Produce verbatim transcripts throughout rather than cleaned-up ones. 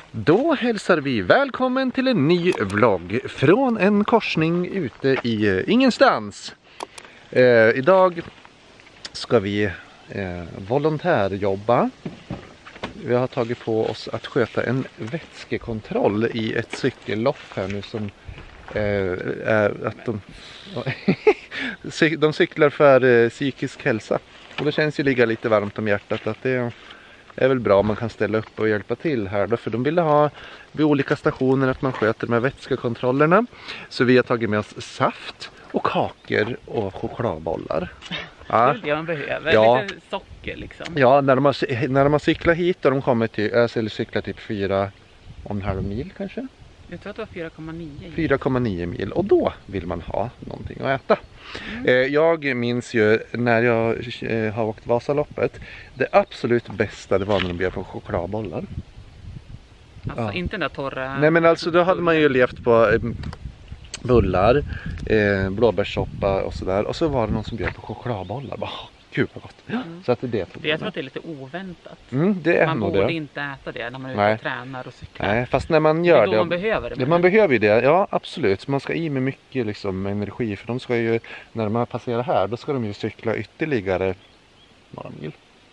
Då hälsar vi välkommen till en ny vlogg från en korsning ute i uh, ingenstans. Uh, idag ska vi uh, volontärjobba. Vi har tagit på oss att sköta en vätskekontroll i ett cykellopp här nu som uh, är att de, de cyklar för uh, psykisk hälsa. Och det känns ju ligga lite varmt om hjärtat att det är väl bra om man kan ställa upp och hjälpa till här då, för de ville ha vid olika stationer att man sköter med vätskekontrollerna. Så vi har tagit med oss saft och kakor och chokladbollar. Ja. Det är det man behöver, ja. Lite socker liksom. Ja, när de har, när de har cyklat hit och de kommer till, eller cyklar typ fyra och en halv mil kanske. Jag tror att det var fyra komma nio. fyra komma nio mil och då vill man ha någonting att äta. Mm. Jag minns ju när jag har åkt Vasaloppet, det absolut bästa det var när de bjöd på chokladbollar. Alltså ja. Inte den där torra... Nej men alltså då hade man ju levt på bullar, eh, blåbärssoppa och sådär. Och så var det någon som bjöd på chokladbollar. Bara, gud vad gott. Mm. Så att det är det. det jag tror att det är lite oväntat. Mm, det är man borde det. inte äta det när man är ute och tränar och cyklar. Nej, fast när man gör det... Det är då man behöver det. Ja, man behöver ju det. Ja, absolut. Man ska i med mycket liksom, energi. För de ska ju, när man passerar här, då ska de ju cykla ytterligare några mil.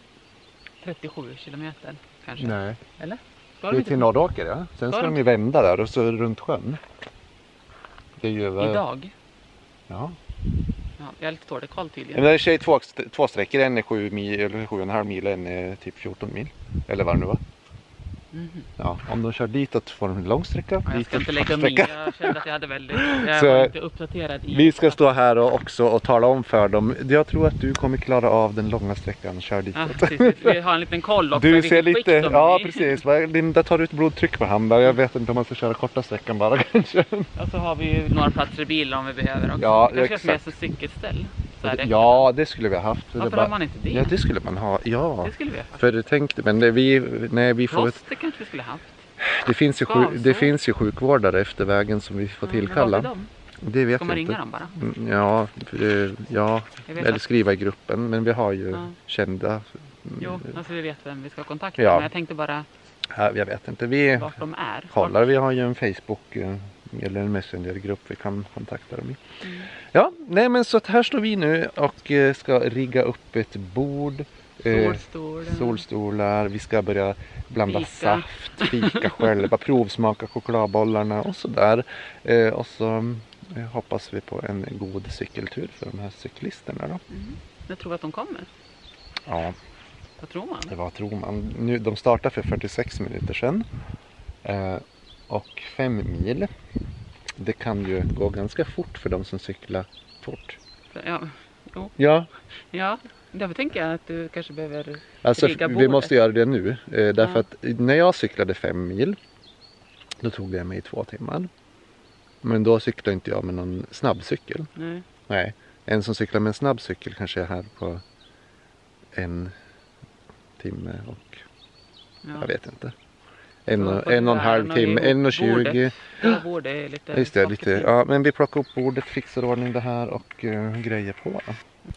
trettiosju kilometer kanske. Nej. Eller? Det är till Norråker, ja. Sen ska, ska de ju vända där och så runt sjön. Det är ju över... Idag? Ja. Ja, jag är lite dålig koll tydligen. Men det är tjej två, två sträckor, en är sju mil eller sju och en halv mil, en är typ fjorton mil. Eller vad det nu var. Mm. Ja, om de kör ditåt får de en lång sträcka. Ja, jag ska inte lägga mig. Jag kände att jag hade väldigt, jag så var inte uppdaterad i. Vi ska stå här och också och tala om för dem. Jag tror att du kommer klara av den långa sträckan. Kör ditåt. Ja, precis. Vi har en liten koll också. Du ser lite, ja precis. Linda tar ut blodtryck på hand där. Jag vet inte om man ska köra korta sträckan bara kanske. Och så har vi ju några platser i bilen om vi behöver också. Ja, det kanske med sig cykelställ. Det, ja, det skulle vi ha haft. Varför det bara, har man inte det? Ja, det skulle man ha. Ja, det skulle vi ha. För det tänkte, men det, vi, nej, vi får... Frost, det kanske vi skulle ha haft. Det finns, ju sjuk, det finns ju sjukvårdare efter vägen som vi får tillkalla. Ja, det vet ska man jag inte. ringa dem bara? Ja, ja eller skriva i gruppen. Men vi har ju ja. kända... Jo, alltså vi vet vem vi ska kontakta. Ja. Men jag tänkte bara... Ja, jag vet inte. Vi vart de är. Kollar, vi har ju en Facebook eller en Messenger-grupp vi kan kontakta dem i. Mm. Ja, nej men så att här står vi nu och ska rigga upp ett bord. Solstolar. Solstolar. Vi ska börja blanda fika. saft, fika själva, provsmaka chokladbollarna och sådär. Eh, och så eh, hoppas vi på en god cykeltur för de här cyklisterna då. Mm. Jag tror att de kommer. Ja. Vad tror man? Vad tror man? Nu, de startar för fyrtiosex minuter sedan. Eh, och fem mil. Det kan ju gå ganska fort för de som cyklar fort. Ja. Jo. Ja. Ja. Därför tänker jag att du kanske behöver alltså, rigga bordet. Vi måste göra det nu. Eh, därför ja. att när jag cyklade fem mil, då tog det mig två timmar. Men då cyklade inte jag med någon snabbcykel. Nej. Nej. En som cyklar med en snabbcykel kanske är här på en timme och ja. jag vet inte. En, och, en och en halv timme, en och tjugo. Ja, bordet är lite... Just det, lite. Ja, men vi plockar upp bordet, fixar ordning det här och uh, grejer på. Mm.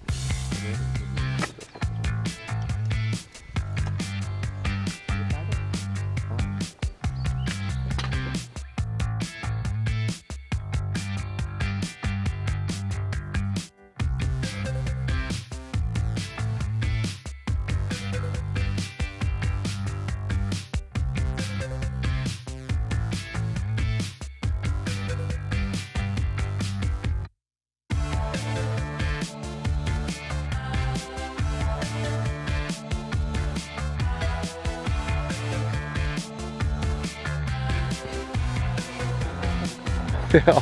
Ja.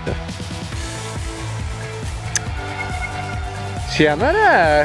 Tjenare!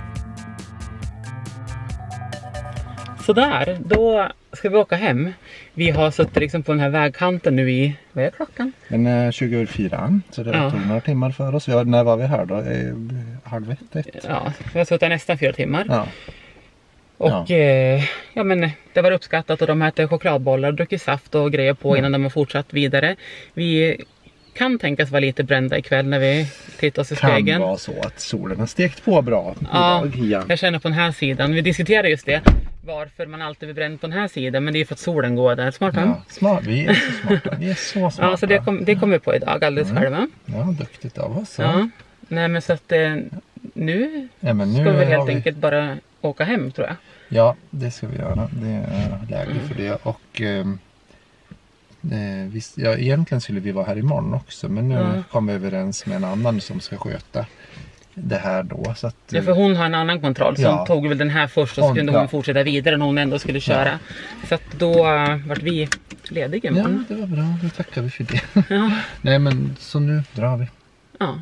Sådär, då ska vi åka hem. vi har suttit liksom på den här vägkanten nu i, vad är klockan? Den är tjugo över fyra, så det Ja. tog några timmar för oss. Vi har, när var vi här då? Eh, halv ett, ett. Ja, vi har suttit nästan fyra timmar. Ja. Och Ja. ja. Eh, ja men det var uppskattat och de äter chokladbollar, druckit saft och grejer på Ja. innan de har fortsatt vidare. Vi kan tänkas vara lite brända ikväll när vi tittar oss i Kan spegeln. vara så att solen har stekt på bra Ja, idag igen. jag känner på den här sidan. Vi diskuterar just det. Varför man alltid blir bränd på den här sidan. Men det är för att solen går där. Smart, Ja, smart. Vi är så smarta. Vi är så smarta. Ja, så det kom, det kom vi på idag alldeles Mm. själva. Ja, duktigt av oss. Ja. Nej men så att eh, nu Ja, men nu ska vi har helt vi- enkelt bara åka hem tror jag. Ja, det ska vi göra. Det är läge för det. Och ehm, eh, visst, ja, egentligen skulle vi vara här imorgon också. Men nu Ja. kom vi överens med en annan som ska sköta det här då. Så att, Ja, för hon har en annan kontroll. Så Ja. hon tog väl den här först och så Hon- kunde ja. hon fortsätta vidare när hon ändå skulle köra. Så att då uh, vart vi lediga ja, imorgon. det var bra. Då tackar vi för det. Ja. Nej, men så nu drar vi. Ja.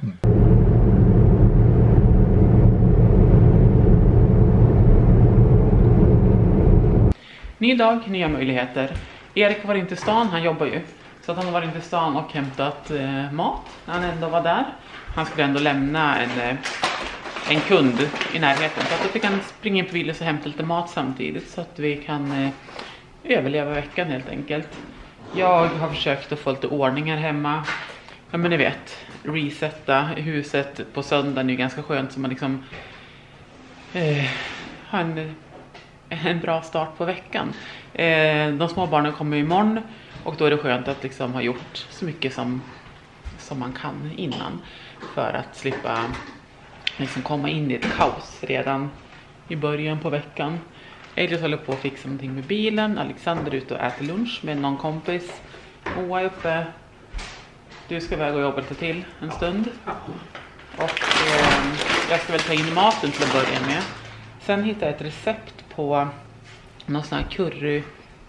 Ny dag, nya möjligheter. Erik var inte i stan, han jobbar ju. Så att han var inte i stan och hämtat eh, mat när han ändå var där. Han skulle ändå lämna en, eh, en kund i närheten. Så att då fick han springa in på Willys och hämta lite mat samtidigt. Så att vi kan eh, överleva veckan helt enkelt. Jag har försökt att få lite ordning här hemma. Ja men ni vet, resetta huset på söndagen är ju ganska skönt. Så man liksom eh, har en... en bra start på veckan. Eh, de små barnen kommer imorgon och då är det skönt att liksom ha gjort så mycket som, som man kan innan för att slippa liksom komma in i ett kaos redan i början på veckan. Elliot håller på att fixa någonting med bilen. Alexander är ute och äter lunch med någon kompis. Moa är uppe. Du ska iväg och jobba lite till en stund. Och eh, jag ska väl ta in maten till att börja med. Sen hittade jag ett recept på någon sån här curry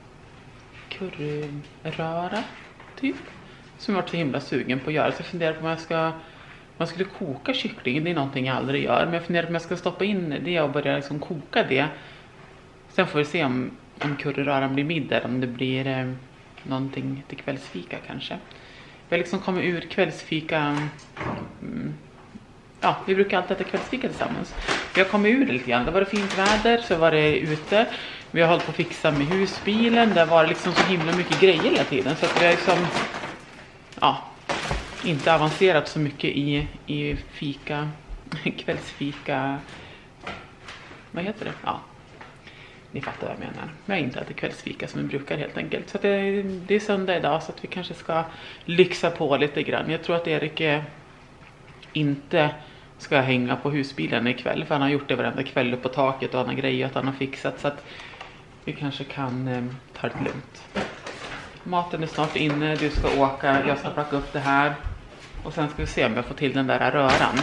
curryröra typ. Som jag varit så himla sugen på att göra. Så jag funderar på om jag ska man skulle koka kyckling. Det är någonting jag aldrig gör. Men jag funderar på om jag ska stoppa in det och börja liksom koka det. Sen får vi se om, om curryröran blir middag. Om det blir eh, någonting till kvällsfika kanske. Jag liksom kommer ur kvällsfika... Mm, ja, vi brukar alltid äta kvällsfika tillsammans. Jag kom ur det lite grann. Det var det fint väder så var det ute. Vi har hållit på att fixa med husbilen. Där var det liksom så himla mycket grejer hela tiden. Så att vi har liksom ja, inte avancerat så mycket i, i fika, kvällsfika. Vad heter det? Ja, ni fattar vad jag menar. Men jag har inte ätit kvällsfika som vi brukar helt enkelt. Så att det, det är söndag idag så att vi kanske ska lyxa på lite grann. Jag tror att Erik är inte ska hänga på husbilen ikväll. För han har gjort det varenda kväll upp på taket och han har grejer att han har fixat. Så att vi kanske kan eh, ta det lugnt. Maten är snart inne. Du ska åka. Jag ska plocka upp det här. Och sen ska vi se om jag får till den där röran.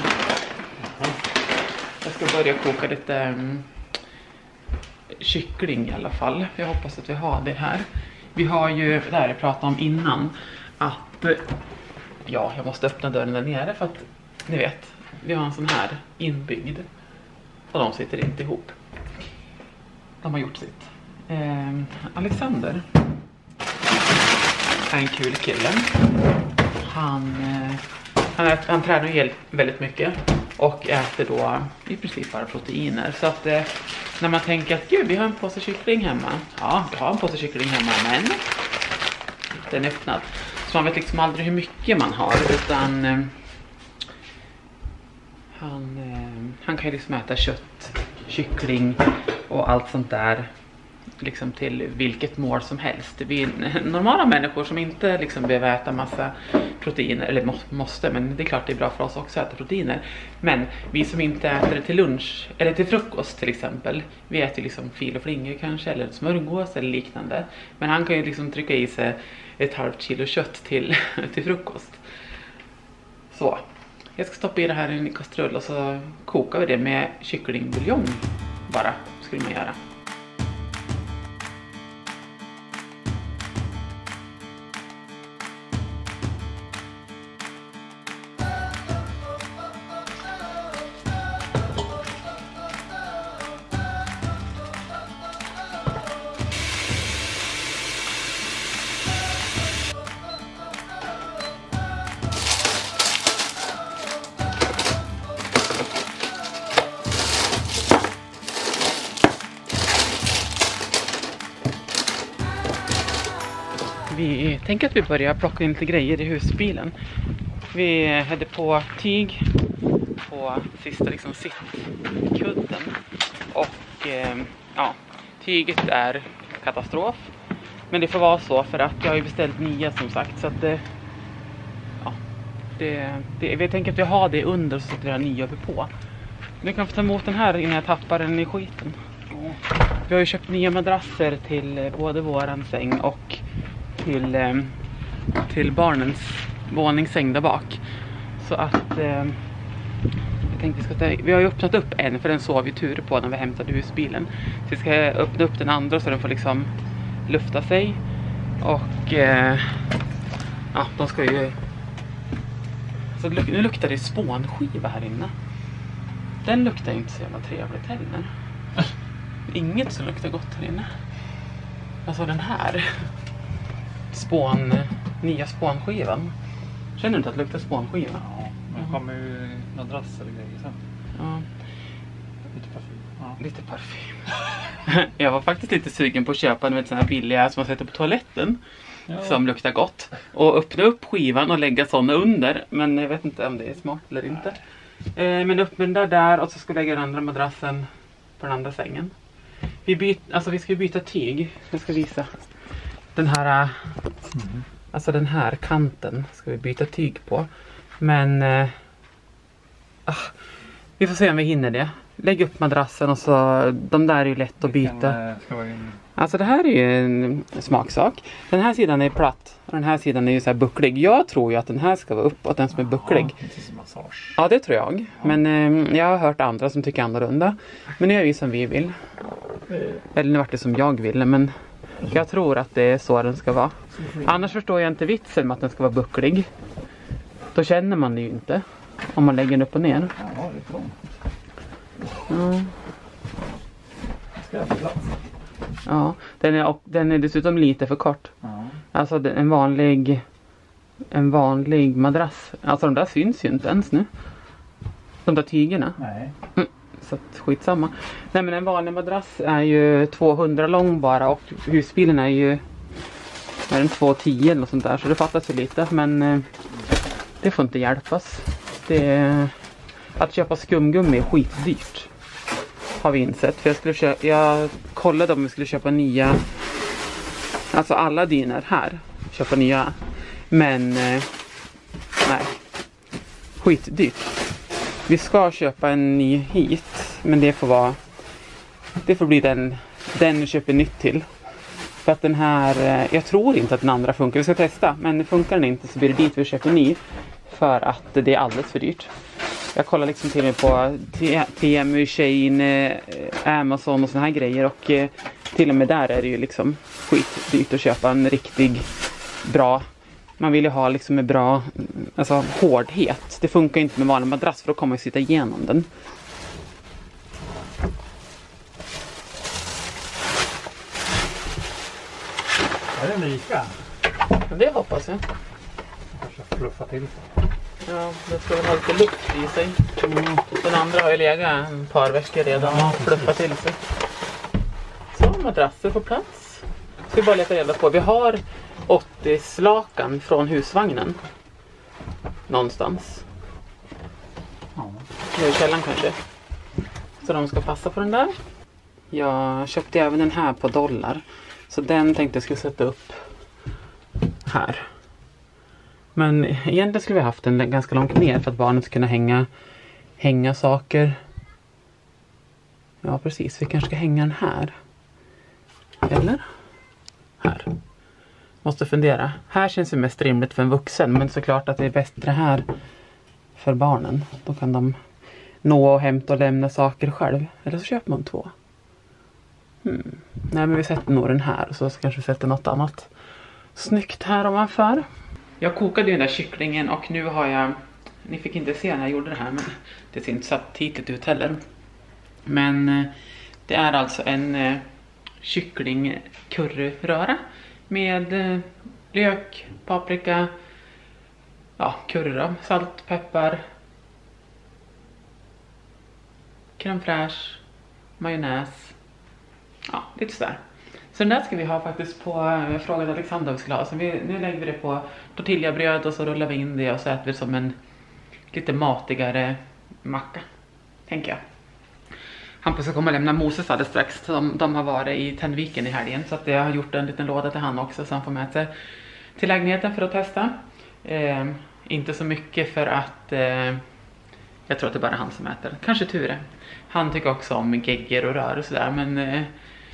Jag ska börja koka lite um, kyckling i alla fall. Jag hoppas att vi har det här. Vi har ju, det här jag pratade om innan. Att, ja jag måste öppna dörren där nere för att ni vet, vi har en sån här inbyggd. Och de sitter inte ihop. De har gjort sitt. Eh, Alexander är en kul kille. Han, eh, han, äter, han tränar ju väldigt mycket. Och äter då i princip bara proteiner. Så att eh, när man tänker att gud vi har en påse kyckling hemma. Ja, vi har en påse kyckling hemma men den är öppnad. Så man vet liksom aldrig hur mycket man har. Utan... Eh, Han, eh, han kan ju liksom äta kött, kyckling och allt sånt där liksom till vilket mål som helst. Vi är normala människor som inte liksom behöver äta massa proteiner, eller må, måste, men det är klart det är bra för oss också att äta proteiner. Men vi som inte äter det till lunch eller till frukost till exempel, vi äter liksom fil och flingor kanske eller smörgås eller liknande. Men han kan ju liksom trycka i sig ett halvt kilo kött till, till frukost. Så. Jag ska stoppa i det här i en kastrull och så kokar vi det med kycklingbuljong bara, skulle man göra. Vi tänker att vi börjar plocka in lite grejer i husbilen. Vi hade på tyg på sista liksom sittkudden. Och eh, ja, tyget är katastrof. Men det får vara så för att jag har ju beställt nya som sagt. Så att det, ja, det, det, vi tänker att vi har det under så sätter det här nya uppe på. Nu kan vi ta emot den här innan jag tappar den i skiten. Vi har ju köpt nya madrasser till både våran säng och till, eh, till barnens våningssäng där bak. Så att eh, jag tänkte vi ska ta, vi har ju öppnat upp en för den sov vi tur på när vi hämtade husbilen. Så vi ska öppna upp den andra så den får liksom lufta sig. Och eh, ja, de ska ju... Så nu luktar det spånskiva här inne. Den luktar inte så jävla trevligt heller. Inget som luktar gott här inne. Alltså den här spån, nya spånskivan. Känner du inte att det luktar spånskiva? Ja, men det kommer ju madrasser och grejer sen. Ja. Lite parfym. Ja. Lite parfym. Jag var faktiskt lite sugen på att köpa en sån här billiga som man sätter på toaletten. Ja. Som luktar gott. Och öppna upp skivan och lägga såna under. Men jag vet inte om det är smart eller inte. Eh, men upp med den där där och så ska jag lägga den andra madrassen på den andra sängen. Vi, byt, alltså vi ska byta tyg. Jag ska visa. Den här, mm. alltså den här kanten ska vi byta tyg på. Men eh, ah, vi får se om vi hinner det. Lägg upp madrassen och så, de där är ju lätt att byta. Alltså det här är ju en smaksak. Den här sidan är platt och den här sidan är ju så här bucklig. Jag tror ju att den här ska vara uppåt, den som är bucklig. Ja, det tror jag. Men eh, jag har hört andra som tycker annorlunda. Men nu är vi som vi vill. Eller nu vart det som jag ville, men jag tror att det är så den ska vara. Annars förstår jag inte vitsen med att den ska vara bucklig. Då känner man det ju inte om man lägger den upp och ner. Ja, det är trångt. Ja. Ska jag få plats? Ja, den är, den är dessutom lite för kort. Ja. Alltså en vanlig en vanlig madrass. Alltså de där syns ju inte ens nu. De där tygerna. Nej. Mm, så att skitsamma. Nej, men en vanlig madrass är ju tvåhundra lång bara och husbilen är ju är den tvåhundratio eller något sånt där, så det fattas ju lite, men eh, det får inte hjälpas. Det, att köpa skumgummi är skitdyrt. Har vi insett. För jag skulle köpa, jag kollade om vi skulle köpa nya, alltså alla diner här, köpa nya, men eh, nej, skitdyrt. Vi ska köpa en ny hit, men det får vara, det får bli den den vi köper nytt till. För att den här, jag tror inte att den andra funkar. Vi ska testa, men funkar den inte så blir det dit vi köper ny. För att det är alldeles för dyrt. Jag kollar liksom till mig på T M U, Shein, Amazon och såna här grejer. Och till och med där är det ju liksom skitdyrt att köpa en riktig bra. Man vill ju ha liksom en bra, alltså hårdhet. Det funkar inte med vanlig madrass för då kommer man ju sitta igenom den. Är den lika? Det hoppas jag. Kanske fluffa till. Ja, det ska väl ha lite luft i sig. Mm. Den andra har ju legat en par veckor redan och fluffat till sig. Så, madrasser på plats. Ska vi bara leta reda på. Vi har åttio slakan från husvagnen. Någonstans. Ja. Nu i källaren kanske. Så de ska passa på den där. Jag köpte även den här på dollar. Så den tänkte jag skulle sätta upp här. Men egentligen skulle vi haft den ganska långt ner för att barnet ska kunna hänga, hänga saker. Ja, precis. Vi kanske ska hänga den här. Eller? Här. Måste fundera. Här känns det mest rimligt för en vuxen. Men såklart att det är bättre här för barnen. Då kan de nå och hämta och lämna saker själv. Eller så köper man två. Hmm. Nej, men vi sätter nog den här. Och så kanske vi sätter något annat snyggt här ovanför. Jag kokade ju den där kycklingen och nu har jag, ni fick inte se när jag gjorde det här, men det ser inte så aptitligt ut heller. Men det är alltså en eh, kyckling curryröra med eh, lök, paprika, ja, curry då, salt, peppar, crème fraîche, majonnäs, ja, lite sådär. Så den där ska vi ha faktiskt på, jag frågade Alexander vad vi skulle ha. Så vi, nu lägger vi det på tortillabröd och så rullar vi in det och så äter vi som en lite matigare macka, tänker jag. Hampus ska komma och lämna Moses alldeles strax. De, de har varit i Tändviken i helgen. Så att jag har gjort en liten låda till han också. Så han får med sig till lägenheten för att testa. Eh, inte så mycket för att eh, jag tror att det är bara han som äter. Kanske Ture. Han tycker också om gegger och rör och sådär. Men eh,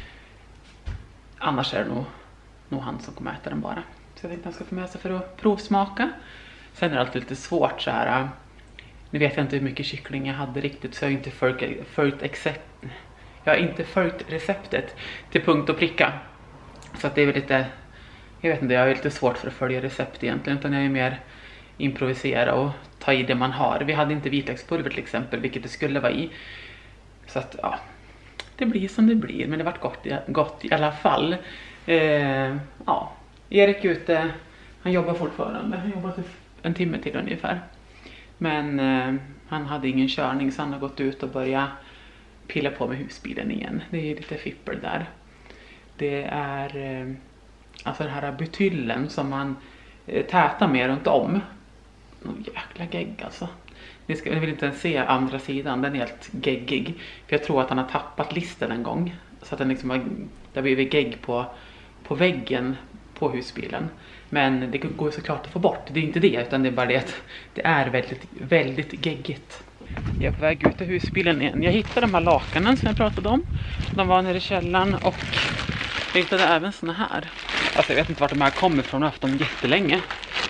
annars är det nog, nog han som kommer äta den bara. Så jag tänkte att han ska få med sig för att provsmaka. Sen är det alltid lite svårt så här. Nu vet jag inte hur mycket kyckling jag hade riktigt, så jag har inte följt, följt, accept, jag har inte följt receptet till punkt och pricka. Så att det är väl lite, jag vet inte, jag är lite svårt för att följa recept egentligen, utan jag är mer improvisera och ta i det man har. Vi hade inte vitlökspulver till exempel, vilket det skulle vara i. Så att ja, det blir som det blir, men det vart gott, gott i alla fall. Eh, ja, Erik ute, han jobbar fortfarande, han jobbar en timme till ungefär. Men eh, han hade ingen körning, så han har gått ut och börjat pilla på med husbilen igen. Det är lite fippel där. Det är eh, alltså den här butyllen som man eh, tätar med runt om. Någon jäkla gegg alltså. Ni, ska, ni vill inte ens se andra sidan, den är helt geggig. För jag tror att han har tappat listen en gång. Så att den liksom har, det har blivit gegg på, på väggen på husbilen. Men det går såklart att få bort. Det är inte det, utan det är bara det att det är väldigt, väldigt geggigt. Jag är på väg ut ur husbilen igen. Jag hittade de här lakanen som jag pratade om. De var nere i källaren och jag hittade även såna här. Alltså jag vet inte vart de här kommer ifrån. Jag har haft dem jättelänge.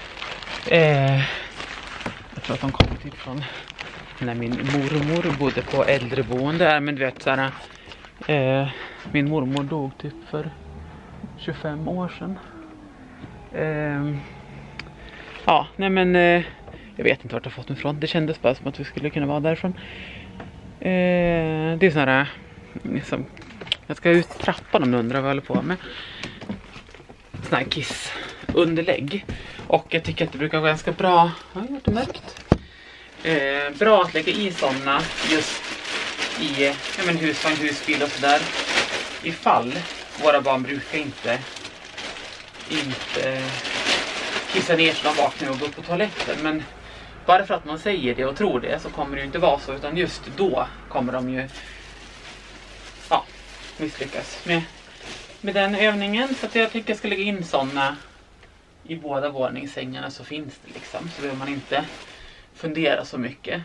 Eh, jag tror att de kommer typ från när min mormor bodde på äldreboende. Men du vet så här, eh, min mormor dog typ för tjugofem år sedan. Uh, ja, nej men uh, jag vet inte vart jag fått den ifrån. Det kändes bara som att vi skulle kunna vara därifrån. Uh, det är sån här liksom, jag ska ut trappan om du undrar vad jag håller på med. Sån här kiss underlägg. Och jag tycker att det brukar vara ganska bra. Ja, det har varit mörkt. Uh, bra att lägga i såna just i ja, men husvagn, husbil och sådär. Ifall våra barn brukar inte inte kissa ner så de vaknar och går på toaletten. Men bara för att man säger det och tror det så kommer det ju inte vara så, utan just då kommer de ju ja, misslyckas med, med den övningen. Så att jag tycker jag ska lägga in sådana i båda våningssängarna, så finns det liksom, så behöver man inte fundera så mycket.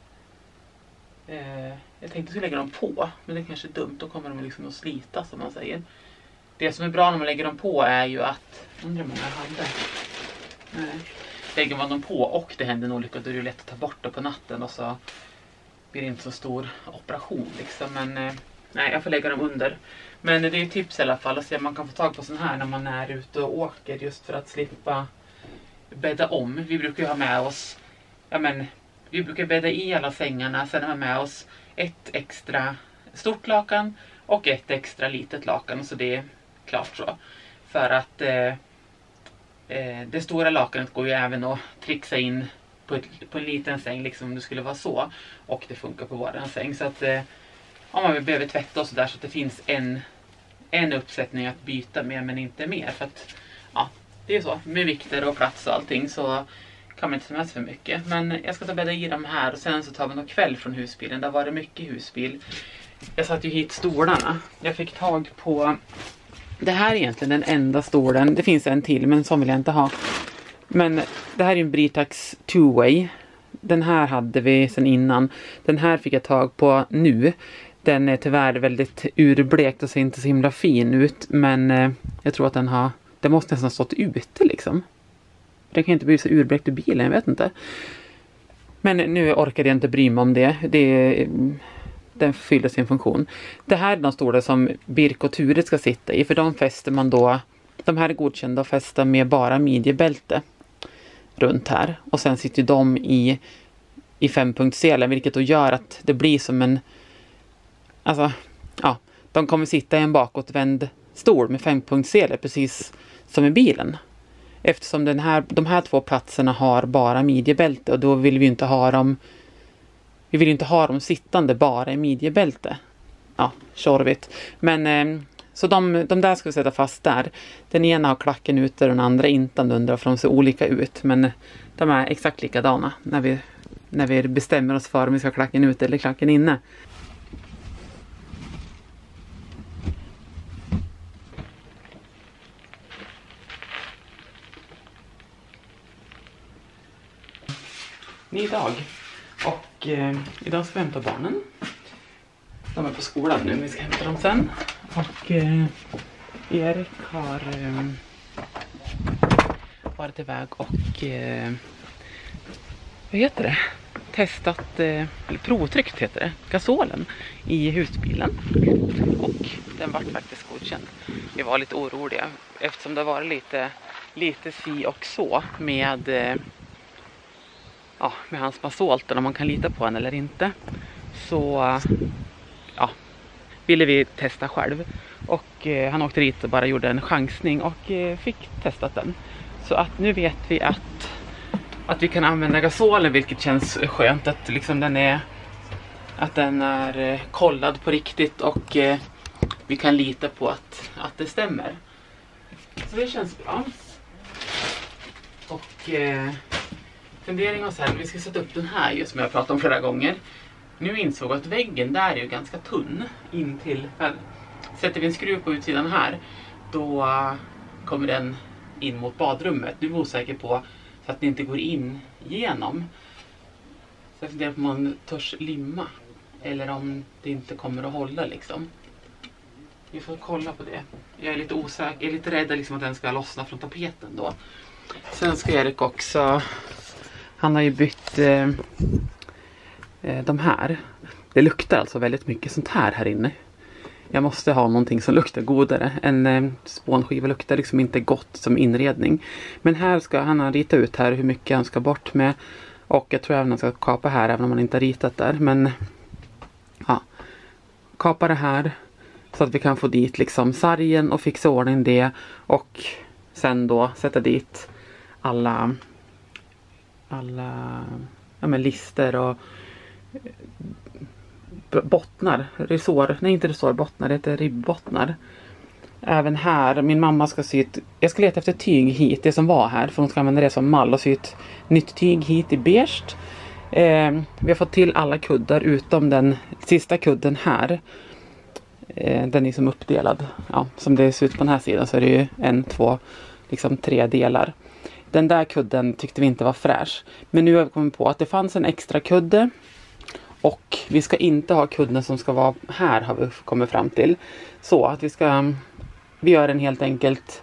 eh, jag tänkte att jag skulle lägga dem på, men det är kanske dumt, då kommer de liksom att slita som man säger. Det som är bra när man lägger dem på är ju att, undrar hur många jag hade. Nej. Lägger man dem på och det händer en olycka, då är det lätt att ta bort det på natten och så blir det inte så stor operation liksom. Men eh, nej, jag får lägga dem under. Men det är ju tips i alla fall att se om man kan få tag på sån här när man är ute och åker, just för att slippa bädda om. Vi brukar ju ha med oss, ja men, vi brukar bädda i alla sängarna, sen har vi med oss ett extra stort lakan och ett extra litet lakan, så det är klart så. För att eh, eh, det stora lakanet går ju även att trixa in på, ett, på en liten säng, liksom om det skulle vara så. Och det funkar på våran säng. Så att eh, om man behöver tvätta och sådär, så att det finns en, en uppsättning att byta med, men inte mer. För att ja, det är så. Med vikter och plats och allting så kan man inte ta med sig för mycket. Men jag ska ta bädda i dem här och sen så tar vi någon kväll från husbilen. Där var det mycket husbil. Jag satt ju hit stolarna. Jag fick tag på, det här är egentligen den enda stolen. Det finns en till, men som vill jag inte ha. Men det här är en Britax two-way. Den här hade vi sedan innan. Den här fick jag tag på nu. Den är tyvärr väldigt urblekt och ser inte så himla fin ut. Men eh, jag tror att den har, den måste nästan stått ute liksom. Den kan inte bli så urblekt i bilen, jag vet inte. Men nu orkade jag inte bry mig om det. Det är, den fyller sin funktion. Det här är de stolar som Birk och Ture ska sitta i. För de fäster man då, de här är godkända att fästa med bara midjebälte runt här. Och sen sitter de i, i fempunktsselen, vilket då gör att det blir som en, alltså, ja, de kommer sitta i en bakåtvänd stol med fempunktssele precis som i bilen. Eftersom den här, de här två platserna har bara midjebälte, och då vill vi inte ha dem, vi vill inte ha dem sittande bara i midjebälte. Ja, tjorvigt. Men eh, Så de, de där ska vi sätta fast där. Den ena har klacken ute och den andra inte under för de ser olika ut. Men de är exakt likadana när vi, när vi bestämmer oss för om vi ska ha klacken ute eller klacken inne. Ny dag. Och eh, idag ska vi hämta barnen. De är på skolan nu, vi ska hämta dem sen. Och eh, Erik har eh, varit iväg och eh, vad heter det? Testat, eh, eller provtryckt heter det, gasolen i husbilen. Och den var faktiskt godkänd. Vi var lite oroliga eftersom det var lite, lite si och så med... Eh, Ja, med hans basolten, om man kan lita på den eller inte. Så ja, ville vi testa själv. Och eh, han åkte dit och bara gjorde en chansning och eh, fick testat den. Så att nu vet vi att, att vi kan använda gasolen, vilket känns skönt. Att liksom den är, att den är eh, kollad på riktigt och eh, vi kan lita på att, att det stämmer. Så det känns bra. Och... Eh, fundering och sen, vi ska sätta upp den här just som jag pratat om flera gånger. Nu insåg jag att väggen där är ju ganska tunn in till, sätter vi en skruv på utsidan här, då kommer den in mot badrummet. Nu är jag osäker på så att den inte går in igenom. Så jag funderar på om man törs limma eller om det inte kommer att hålla liksom. Vi får kolla på det. Jag är lite osäker, jag är lite rädd liksom att den ska lossna från tapeten då. Sen ska Erik också... Han har ju bytt eh, de här. Det luktar alltså väldigt mycket sånt här här inne. Jag måste ha någonting som luktar godare. En eh, spånskiva luktar liksom inte gott som inredning. Men här ska han ha ritat ut här hur mycket han ska bort med. Och jag tror även han ska kapa här även om han inte har ritat där. Men ja, kapa det här så att vi kan få dit liksom sargen och fixa ordning det. Och sen då sätta dit alla... alla ja, men lister och bottnar, resår, nej inte resår, bottnar, det heter ribbbottnar. Även här, min mamma ska sy ett, jag ska leta efter tyg hit, det som var här, för hon ska använda det som mall och sy ett nytt tyg hit i beige. Eh, vi har fått till alla kuddar utom den sista kudden här. Eh, den är som uppdelad, ja, som det ser ut på den här sidan så är det ju en, två, liksom tre delar. Den där kudden tyckte vi inte var fräsch. Men nu har vi kommit på att det fanns en extra kudde. Och vi ska inte ha kudden som ska vara här har vi kommit fram till. Så att vi ska... Vi gör en helt enkelt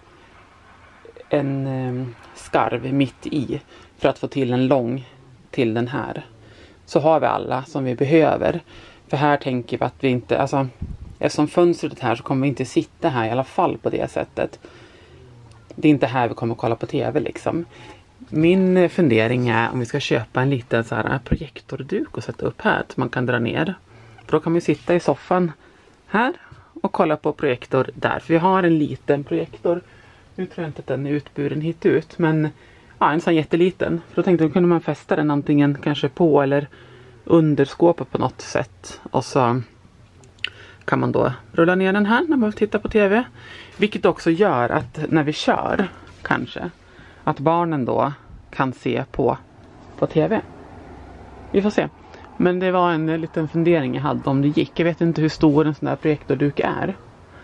en eh, skarv mitt i. För att få till en lång till den här. Så har vi alla som vi behöver. För här tänker vi att vi inte... Alltså, eftersom fönstret här så kommer vi inte sitta här i alla fall på det sättet. Det är inte här vi kommer att kolla på tv liksom. Min fundering är om vi ska köpa en liten så här projektorduk och sätta upp här. Så man kan dra ner. För då kan man sitta i soffan här och kolla på projektor där. För vi har en liten projektor. Nu tror jag inte att den är utburen hit ut. Men ja, en sån jätteliten. För då tänkte jag att kunde man fästa den antingen kanske på eller under skåpet på något sätt. Och så kan man då rulla ner den här när man tittar på tv. Vilket också gör att när vi kör, kanske, att barnen då kan se på, på tv. Vi får se. Men det var en liten fundering jag hade om det gick. Jag vet inte hur stor en sån där projektorduk är.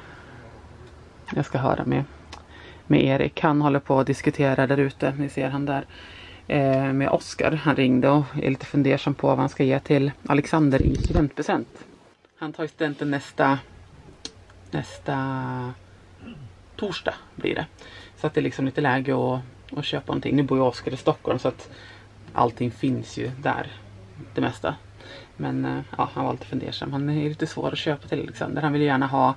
Jag ska höra med, med Erik. Han håller på att diskutera där ute. Ni ser han där. Eh, med Oskar. Han ringde och är lite fundersam på vad han ska ge till Alexander i studentpresent. Han tar studenten nästa nästa torsdag blir det. Så att det är liksom lite läge att, att köpa någonting. Nu bor ju Oskar i Stockholm så att allting finns ju där. Det mesta. Men ja, han var lite fundersam. Han är lite svår att köpa till Alexander. Han vill gärna ha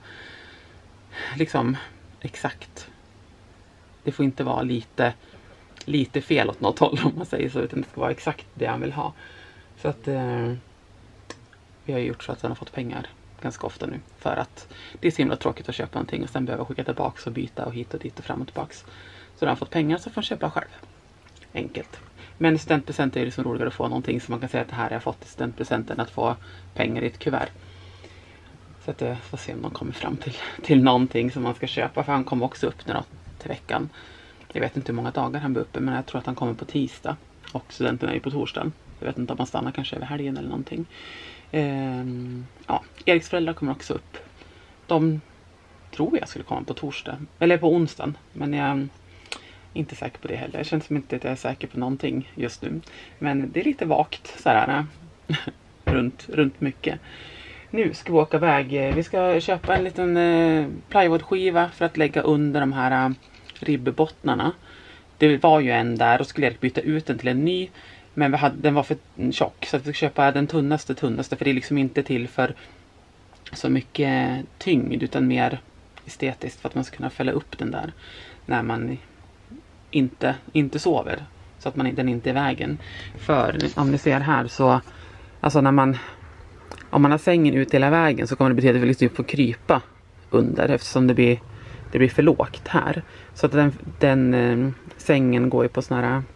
liksom exakt. Det får inte vara lite lite fel åt något håll om man säger så. Utan det ska vara exakt det han vill ha. Så att eh, vi har gjort så att han har fått pengar ganska ofta nu. För att det är så himla tråkigt att köpa någonting och sen behöva skicka tillbaka och byta och hit och dit och fram och tillbaka. Så när han fått pengar så får han köpa själv. Enkelt. Men studentpresent är det så roligare att få någonting som man kan säga att det här har jag fått i studentpresenten, att få pengar i ett kuvert. Så att jag får se om de kommer fram till, till någonting som man ska köpa. För han kommer också upp nu då, till veckan. Jag vet inte hur många dagar han blir uppe, men jag tror att han kommer på tisdag. Och studenterna är ju på torsdagen. Jag vet inte om han stannar kanske över helgen eller någonting. Ehm, ja, Eriks föräldrar kommer också upp. De tror jag skulle komma på torsdag. Eller på onsdagen. Men jag är inte säker på det heller. Jag känner som inte att jag är säker på någonting just nu. Men det är lite vagt så här, runt, runt mycket. Nu ska vi åka iväg. Vi ska köpa en liten eh, plywoodskiva för att lägga under de här eh, ribbbottnarna. Det var ju en där och skulle jag byta ut den till en ny. Men vi hade, den var för tjock så att vi fick köpa den tunnaste tunnaste. För det är liksom inte till för så mycket tyngd utan mer estetiskt. För att man ska kunna fälla upp den där när man inte, inte sover. Så att man, den inte är i vägen. För om ni ser här så, alltså när man, om man har sängen ut hela vägen så kommer det betyda att vi liksom får krypa under. Eftersom det blir, det blir för lågt här. Så att den, den eh, sängen går ju på sån här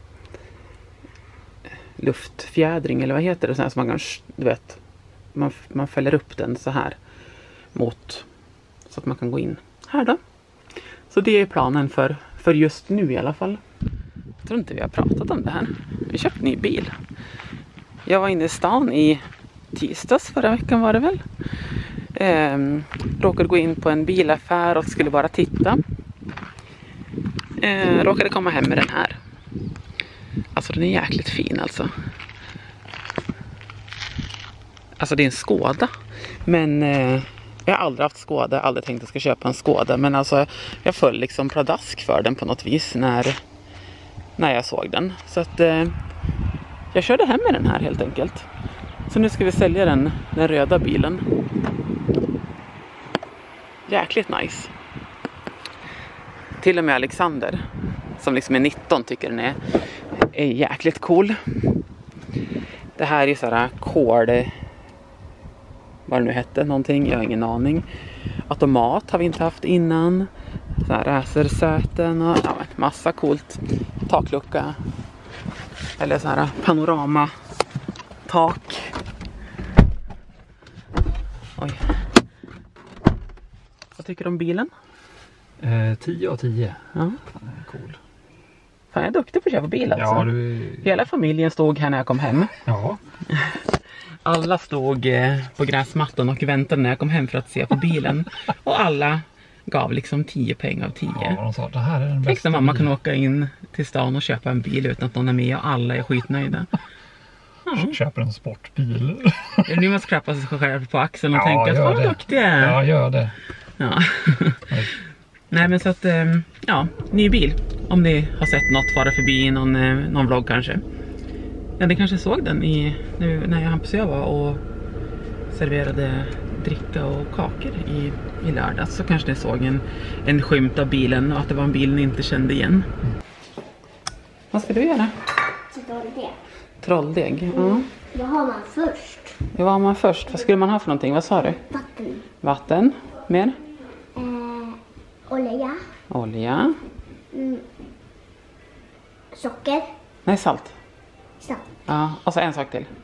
luftfjädring eller vad heter det, så här, så man kan, du vet, man, man fäller upp den så här mot, så att man kan gå in här då. Så det är planen för, för just nu i alla fall. Jag tror inte vi har pratat om det här. Vi köpte en ny bil. Jag var inne i stan i tisdags förra veckan var det väl. Ehm, råkade gå in på en bilaffär och skulle bara titta. Ehm, råkade komma hem med den här. Alltså den är jäkligt fin alltså. Alltså det är en Skoda. Men eh, jag har aldrig haft Skoda. Aldrig tänkt att jag ska köpa en Skoda. Men alltså jag föll liksom pladask för den på något vis när, när jag såg den. Så att eh, jag körde hem med den här helt enkelt. Så nu ska vi sälja den, den röda bilen. Jäkligt nice. Till och med Alexander, som liksom är nitton, tycker den är, är jäkligt cool. Det här är så här kol, vad det nu hette, någonting, jag har ingen aning. Automat har vi inte haft innan. Så här racersäten och ja, massa coolt. Taklucka. Eller så här panorama tak. Oj. Vad tycker du om bilen? Eh, tio av tio. Ja. Cool. Fan, jag är duktig på att köpa bil alltså. Ja, du... Hela familjen stod här när jag kom hem. Ja. Alla stod eh, på gräsmattan och väntade när jag kom hem för att se på bilen. Och alla gav liksom tio pengar av tio. Ja, de sa, det här är den bästa. Tänk när mamma kan åka in till stan och köpa en bil utan att någon är med och alla är skitnöjda. Ja. Köper en sportbil. Nu måste klappa sig själv på axeln och Ja, tänka att vad det. duktig jag är. Ja, gör det. Ja. Nej men så att, ja, ny bil. Om ni har sett något fara förbi någon, någon vlogg kanske. Ja, ni kanske såg den i, nu, när jag Hampus och jag var och serverade dricka och kakor i, i lördags. Så kanske ni såg en, en skymt av bilen och att det var en bil ni inte kände igen. Mm. Vad ska du göra? Trolldeg. Trolldeg, Mm. ja. Vad har man först? Ja, vad har man först? Vad skulle man ha för någonting? Vad sa du? Vatten. Vatten. Mer? Eh, olja. Olja. Mm. Socker. Nej, salt. Salt. Ja, och så en sak till.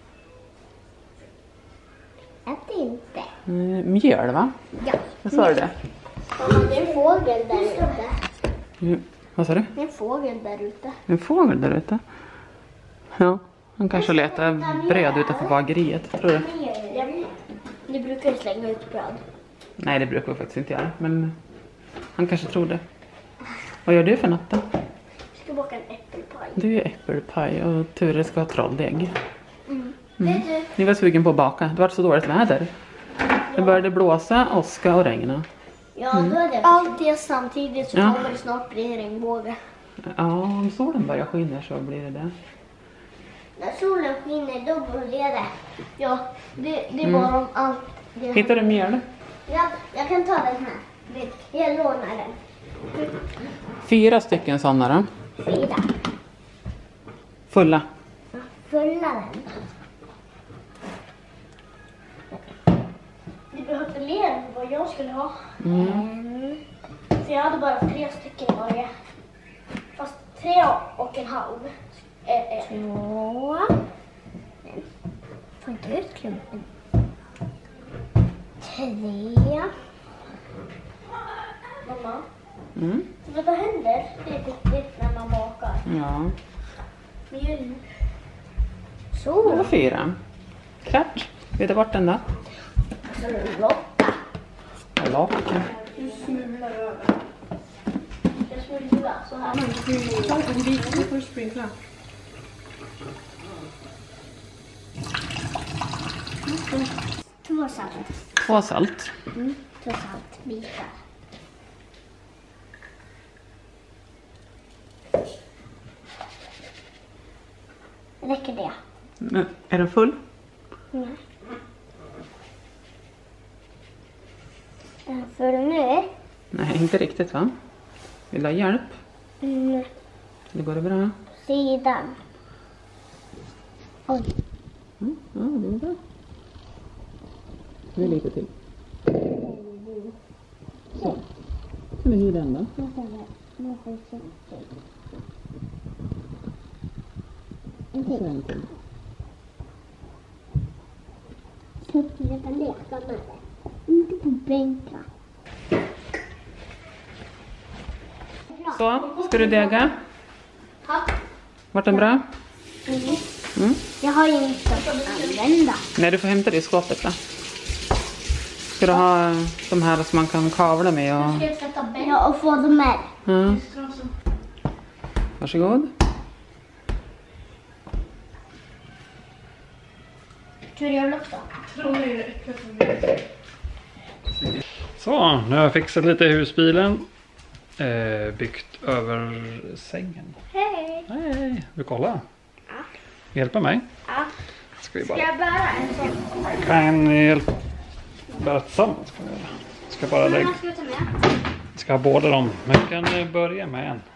Ät inte. Mm, mjöl, va? Ja. Vad sa du det? Mamma, det är en fågel där ute. Mm, vad sa du? Det är en fågel där ute. En fågel där ute. Ja, han kanske letar bröd utanför bageriet, tror du? Ja. Ni brukar slänga ut bröd. Nej, det brukar vi faktiskt inte göra. Men han kanske tror det. Vad gör du för något då? Jag ska baka en äppelpaj. Du är äppelpaj och Ture ska ha trolldeg. Mm. Mm. Vet du? Ni var sugen på att baka. Det var så dåligt väder. Det började blåsa, åska och regna. Ja, då är det. Allt det samtidigt så Ja. kommer det snart bli regnbåge. Ja, om solen börjar skina så blir det det. När solen skiner då börjar det. Ja, det, det är Mm. bara om allt. Det Hittar du mjöl? Ja, jag kan ta den här. Jag lånar den. Fyra stycken sådana då. Fyra. Fulla. Fulla den. Du behövde mer än vad jag skulle ha. Mm. Mm. Så jag hade bara tre stycken i varje. Fast tre och en halv. Eh, eh. Så. Får inte ut klumpen. Tre. Mamma. Mm. Vad händer? Det är viktigt när man bakar. Ja. Mjölk. Det Så. var fyra. Klart. Ska vi ta bort den då? Så locka. Lock. Du smular över. Jag smular så här. Nu får du sprinkla. Två salt. Två salt. Mm. Två saltbitar. Räcker det? Men, är den full? Nej. Är den full nu? Nej, inte riktigt va? Vill du ha hjälp? Mm. Det går det bra? Sidan. Oj. Mm, ja, det är bra. Nu lite till. Så. Kan vi hyra den då? Och så en till. Jag kan leka med det. Inte på bänken. Så, ska du dega? Ja. Vart den bra? Mm. Mm. Jag har ju inte att använda. Nej, du får hämta det i skåpet då. Ska du ha de här som man kan kavla med och... Ja, och få dem med. Ja. Varsågod. Tror du jag också? Så, nu har jag fixat lite i husbilen. Eh, byggt över sängen. Hej. Hej, vill du kolla? Ja. Hjälpa mig? Ja. Ska vi Ska bara... jag bära en sån? Kan ni hjälpa... Bära tillsammans? Kan vi göra. Ska bara lägga... Mamma, ska jag ta med? Ska ha båda dem. Men vi kan eh, börja med en.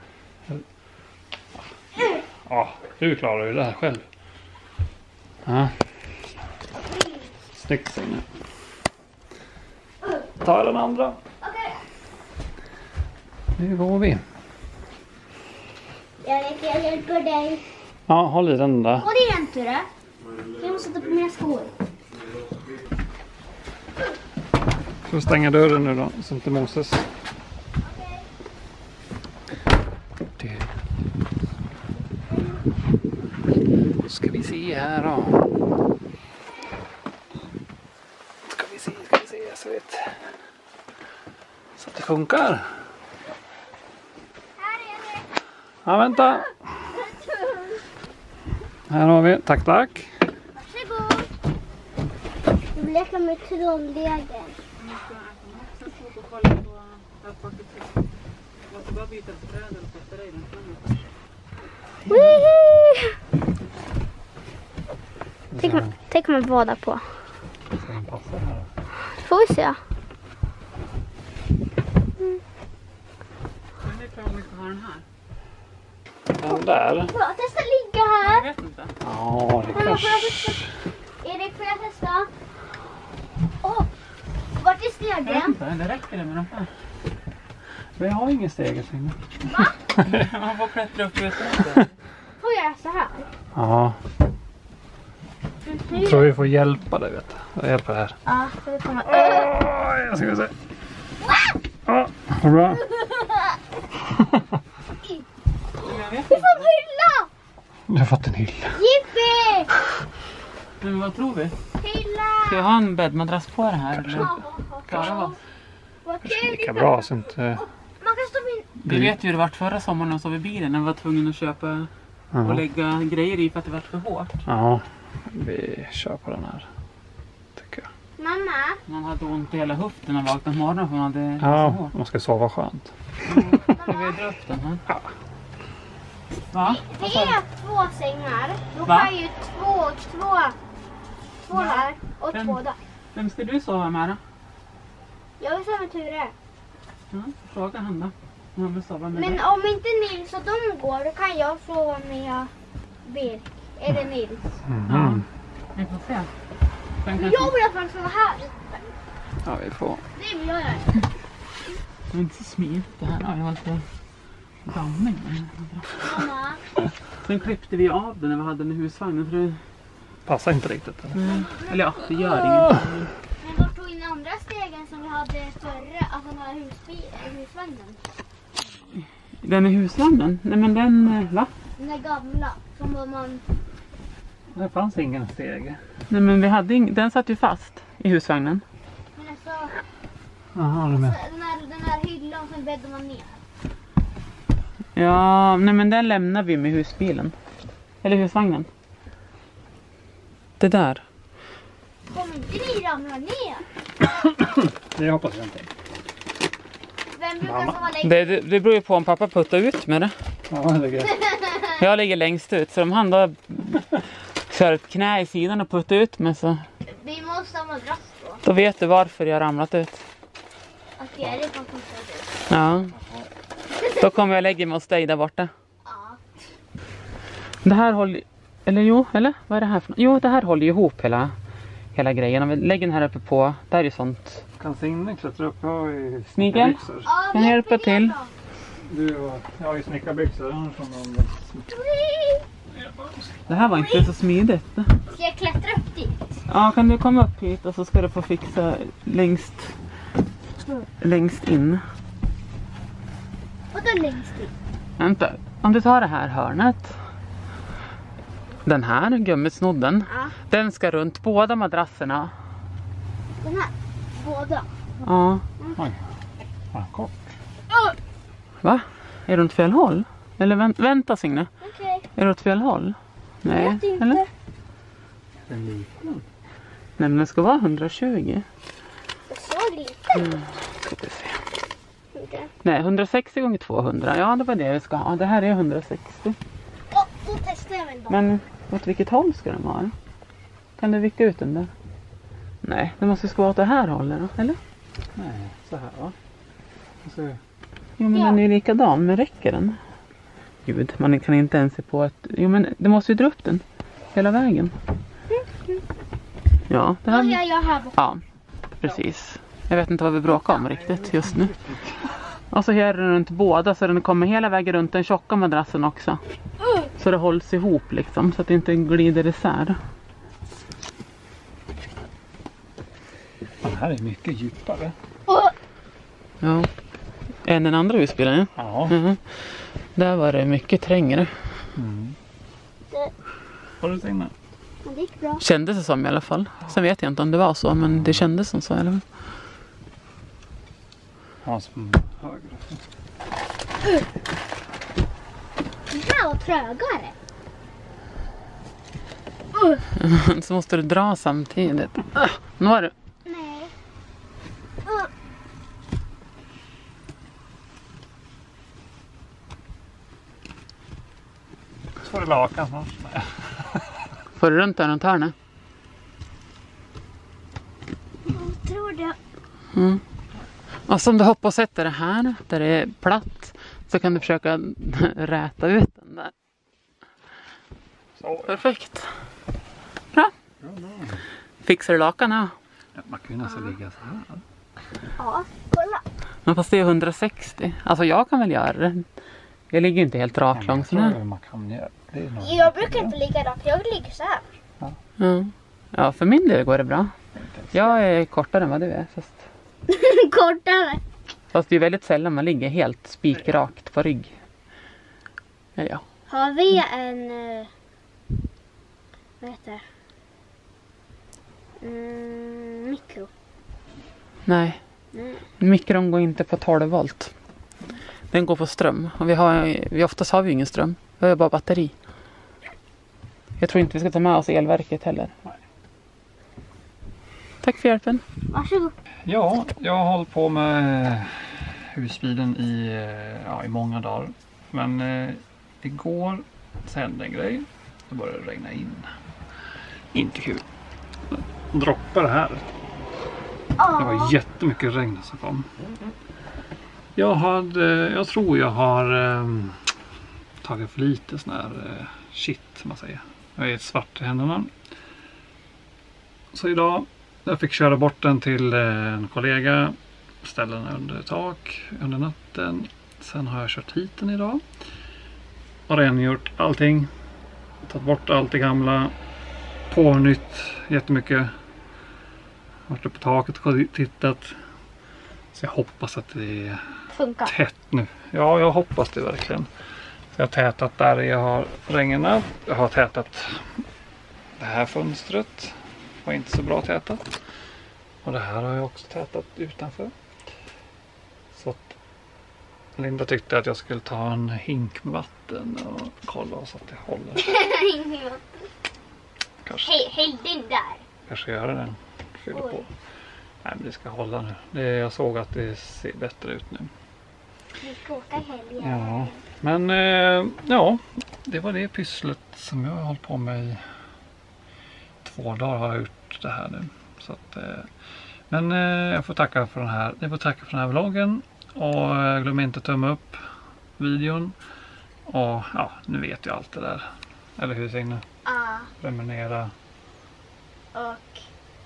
Ja, du klarar ju det här själv. Ja. Snyggt Signe. Ta den andra. Okej. Nu går vi. Jag vet, jag hjälper dig. Ja, håll i den där. Och det är inte det. Jag måste ta på mina skor. Får stänga dörren nu då, så inte Moses. Det. Ska vi se här då. Ska vi se, ska vi se, så vet. Så att det funkar. Här är det. Ja, vänta. Här har vi, tack tack. Varsågod. Jag vill leka med trolldegen. Tänk, tänk om man badar på. Ska den passa här? Får vi se. Mm. Det är klart om vi ska ha den här. Den där. Får jag testa ligga Jag här? vet inte. Ja, det Mamma, får jag kanske... testa? Erik, får jag testa? Åh, vart är Jag vet stegen? inte, det räcker det med de här. Men jag har ingen steg Signe. Man får klättra upp utan. Får jag så här? Ja, jag tror vi får hjälpa dig vet du. Jag hjälper här. Ja, så det kommer. Åh, jag ska se. Ja, vad bra. Jag vet Vi inte. får en hylla! Jag har fått en hylla. Jippi! Men vad tror vi? Hylla! Ska jag ha en bäddmadrass på det här? Eller? Ja, Klarar vi oss? vad Kanske kul. lika bra så inte... Man kan stoppa in. Vi vet ju hur det var förra sommaren när vi sov i bilen. När vi var tvungna att köpa och Ja. lägga grejer i för att det var för hårt. Ja, vi kör på den här. Tycker jag. Mamma, Man hade ont i hela höften när man vaknade på morgonen för man hade det så Ja, hårt. man ska sova skönt. Ska vi dra upp den här? Ja. Va? det är två sängar. Då Va? har jag ju två, två, två här och Vem? två där. Vem ska du sova med då? Jag vill sova med Ture. Ja, fråga han då. Om han vill sova med Men dig. om inte Nils och de går, då kan jag sova med Birk. Eller Nils. Mhm. Vi får se. Sen Men kanske... jag vill att man ska vara här. Ja, vi får. Det vill jag göra. Det är inte så smidigt det här. Ja, jag var lite dammig. Mamma. Sen klippte vi av den när vi hade den i husvagnen. För det... Passar inte riktigt eller? mm. Eller ja, det gör inget. Men vart tog in andra stegen? hade förra, alltså den här husbil, husvagnen. Den är husvagnen? Nej men den, va? Den där gamla som var man... Det fanns ingen steg. Nej men vi hade ing... den satt ju fast i husvagnen. Men alltså, Jaha, du med. den här, den här hyllan som bäddade man ner. Ja, nej men den lämnar vi med husbilen. Eller husvagnen. Det där. Kommer inte ni ramla ner? Det hoppas jag inte. Vem brukar som var längst? Det, det, det beror ju på om pappa puttar ut med det. Ja, det är gött. Jag ligger längst ut så om han då kör ett knä i sidan och puttar ut med så Vi måste ha madrass då. då vet du varför jag har ramlat ut. Att det är det som puttar ut. Ja. Då kommer jag lägga mig hos dig där borta. Ja. Det här håller, eller jo, eller vad är det här för något? Jo, det här håller ju ihop hela, hela grejen. Om vi lägger den här uppe på, där är ju sånt. Kan Signe klättra upp? Jag har ju Mikael? snickarbyxor. Ja, Kan jag hjälpa till? Du och jag har ju snickarbyxor. Annars får man... Det här var inte så smidigt. Ska jag klättra upp dit? Ja, kan du komma upp hit och så ska du få fixa längst, längst in. Vadå längst dit? Vänta, om du tar det här hörnet. Den här gummisnodden. Ja. Den ska runt båda madrasserna. Den här? Båda? Ja. Oj, fan kort. Va? Är det åt fel håll? Eller vänt, vänta Signe. Okej. Är det åt fel håll? Nej, Jag vet inte. eller? En liten. Nej, men den ska vara hundratjugo. Jag såg lite. Mm. Ska vi se. Okej. Nej, hundrasextio gånger tvåhundra. Ja, det var det vi ska ha. Det här är hundrasextio. Åh, då testar jag väl då. Men åt vilket håll ska den vara? Kan du vicka ut den där? Nej, det måste ska vara åt det här hållet då, eller? Nej, så här va? Så, Jo, men Ja. den är ju likadan, men räcker den? Gud, man kan inte ens se på att... Jo, men det måste ju dra upp den. Hela vägen. Ja, det Då här... gör jag här borta. Ja, precis. Jag vet inte vad vi bråkar om riktigt just nu. Och så gör den runt båda så den kommer hela vägen runt den tjocka madrassen också. Så det hålls ihop liksom så att det inte glider isär. den här är mycket djupare. Åh, Ja. Än den andra husbilen, ja. Ja. Mhm. Där var det mycket trängre. Mm. det, Har du Signe? men det gick bra. Kändes det som i alla fall. Sen vet jag inte om det var så, men det kändes som så i alla fall. Ja, som högre. Den här var trögare. Så måste du dra samtidigt. Ah, nu var det. Nej. Åh, Så får du lakan snart. Nej. Får du runt den runt hörnet? jag tror det. Mm. Och så om du hoppar och sätter det här där det är platt så kan du försöka räta ut den där. Så. Perfekt. Bra. Fixar du lakan? Ja. Ja, man kan ju nästan ligga så här. Ja, kolla. Men fast det är hundrasextio. Alltså jag kan väl göra det. Jag ligger inte helt rak Ja, långt men jag tror nu. man kan göra. Det är nog... Jag brukar inte ligga rakt, jag ligger så här. Ja. Ja, för min del går det bra. Jag är kortare än vad du är. Fast, Kortare. fast det är väldigt sällan man ligger helt spikrakt på rygg. Eller ja. Har vi en... eh, Vad heter det? Mm, mikro. Nej. Mm. Mikron går inte på tolv volt. Den går på ström. Och vi har, vi oftast har vi ingen ström. Vi har bara batteri. Jag tror inte vi ska ta med oss elverket heller. Tack för hjälpen. Varsågod. Ja, jag har hållit på med husbilen i, ja, i många dagar. Men eh, igår så hände en grej. Det började regna in. Inte kul. Droppar här. Det var jättemycket regn som kom. Jag, hade, jag tror jag har eh, tagit för lite sån här eh, shit, som man säger. Jag är svart i händerna. Så idag, jag fick köra bort den till en kollega. Ställa den under tak under natten. Sen har jag kört hit den idag. Och rengjort allting. Tagit bort allt det gamla. På nytt jättemycket. Varit uppe på taket och tittat. Så jag hoppas att det är Funkar. tätt nu. Ja, jag hoppas det verkligen. Så jag har tätat där jag har regnat. Jag har tätat det här fönstret. Var inte så bra tätat. Och det här har jag också tätat utanför. Så att Linda tyckte att jag skulle ta en hink med vatten och kolla så att det håller. Kanske, Hej, häll din där. kanske göra den. Fylla Oj. på. Nej, men det ska hålla nu. Det, jag såg att det ser bättre ut nu. Vi ska åka i helgen. Ja, men eh, ja, det var det pysslet som jag har hållit på med i två dagar har jag gjort det här nu. Så att, eh, men eh, jag får tacka för den här, jag får tacka för den här vloggen och eh, glöm inte att tumma upp videon. Och ja, nu vet jag allt det där. Eller hur Signe? Ja, Prenumerera. och...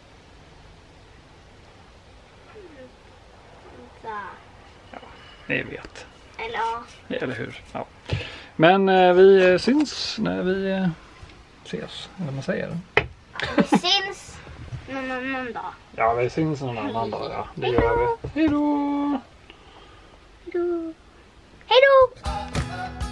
Så. Ni vet. Eller ja. Eller hur? Ja. Men eh, vi eh, syns när vi eh, ses. Eller vad man säger. Vi syns någon annan dag. Ja, vi syns någon annan dag. Ja, det gör vi. Hej då! Hej då! Hej då!